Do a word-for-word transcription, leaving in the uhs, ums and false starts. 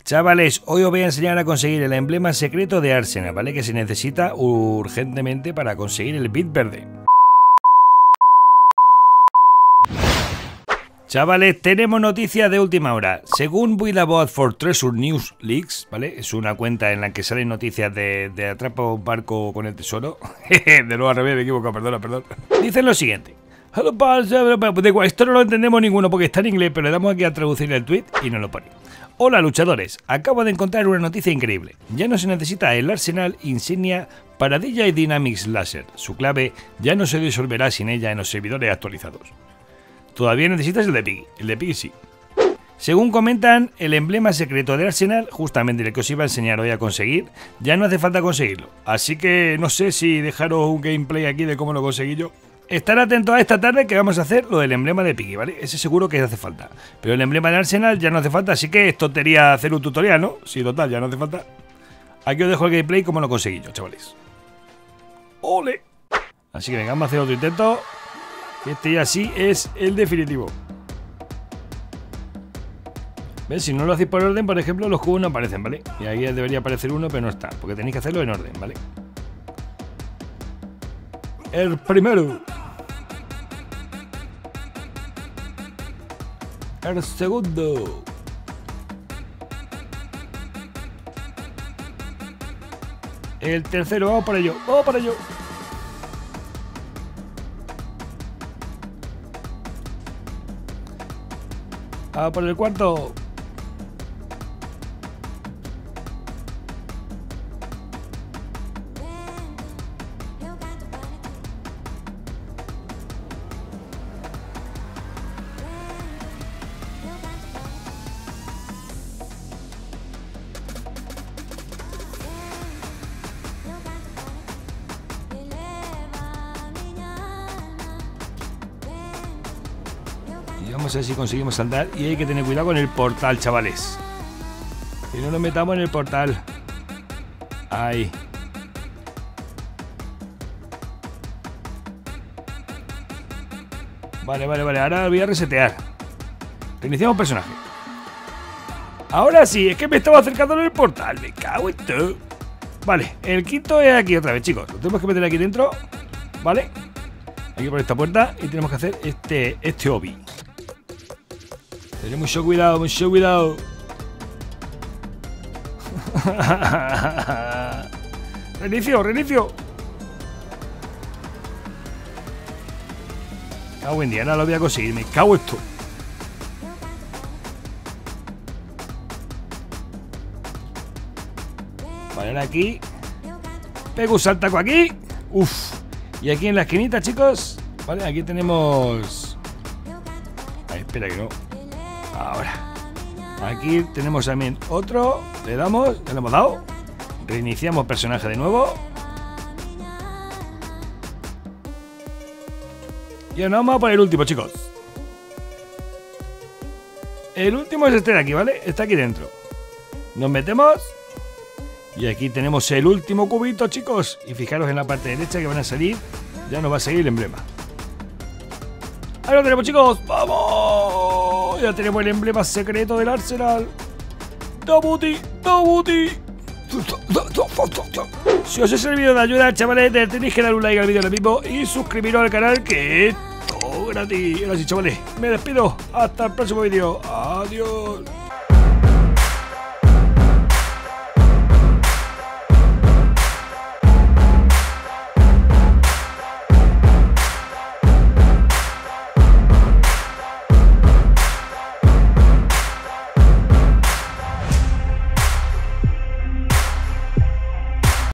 Chavales, hoy os voy a enseñar a conseguir el emblema secreto de Arsenal, ¿vale? Que se necesita urgentemente para conseguir el bit verde. Chavales, tenemos noticias de última hora. Según Build-A-Bot for Treasure News Leaks, ¿vale? Es una cuenta en la que salen noticias de, de atrapa un barco con el tesoro. De nuevo al revés, me equivoco, perdona, perdón. Dicen lo siguiente. Hello, pals, esto no lo entendemos ninguno porque está en inglés, pero le damos aquí a traducir el tweet y nos lo pone. Hola luchadores, acabo de encontrar una noticia increíble. Ya no se necesita el Arsenal insignia para D J Dynamics Laser. Su clave ya no se disolverá sin ella en los servidores actualizados. Todavía necesitas el de Piggy, el de Piggy sí. Según comentan, el emblema secreto de Arsenal, justamente el que os iba a enseñar hoy a conseguir, ya no hace falta conseguirlo. Así que no sé si dejaros un gameplay aquí de cómo lo conseguí yo. Estar atentos a esta tarde que vamos a hacer lo del emblema de Piggy, ¿vale? Ese seguro que hace falta. Pero el emblema de Arsenal ya no hace falta, así que es tontería hacer un tutorial, ¿no? Sí, total, ya no hace falta. Aquí os dejo el gameplay como lo conseguí yo, chavales. ¡Ole! Así que venga, vamos a hacer otro intento. Este ya sí es el definitivo. ¿Ves? Si no lo hacéis por orden, por ejemplo, los cubos no aparecen, ¿vale? Y ahí debería aparecer uno, pero no está, porque tenéis que hacerlo en orden, ¿vale? El primero. El segundo. El tercero, vamos para ello, vamos para ello. Vamos por el cuarto. Y vamos a ver si conseguimos saltar. Y hay que tener cuidado con el portal, chavales. Que no nos metamos en el portal. Ahí. Vale, vale, vale. Ahora voy a resetear. Reiniciamos personaje. Ahora sí, es que me estaba acercando en el portal. Me cago en todo. Vale, el quinto es aquí otra vez, chicos. Lo tenemos que meter aquí dentro. Vale. Aquí por esta puerta. Y tenemos que hacer este, este obi. Tened mucho cuidado, mucho cuidado. Reinicio, reinicio. Cago en día, ahora lo voy a conseguir. Me cago esto. Vale, ahora aquí. Pego un saltaco aquí. Uf. Y aquí en la esquinita, chicos. Vale, aquí tenemos. Ay, espera que no. Ahora. Aquí tenemos también otro. Le damos. Ya le hemos dado. Reiniciamos personaje de nuevo. Y ahora vamos a por el último, chicos. El último es este de aquí, ¿vale? Está aquí dentro. Nos metemos. Y aquí tenemos el último cubito, chicos. Y fijaros en la parte derecha que van a salir. Ya nos va a seguir el emblema. Ahí lo tenemos, chicos. ¡Vamos! Ya tenemos el emblema secreto del Arsenal. ¡Dabuti! ¡Dabuti! Si os ha servido de ayuda, chavales, tenéis que dar un like al vídeo ahora mismo y suscribiros al canal, que es todo gratis. Ahora sí, chavales, me despido. Hasta el próximo vídeo. Adiós.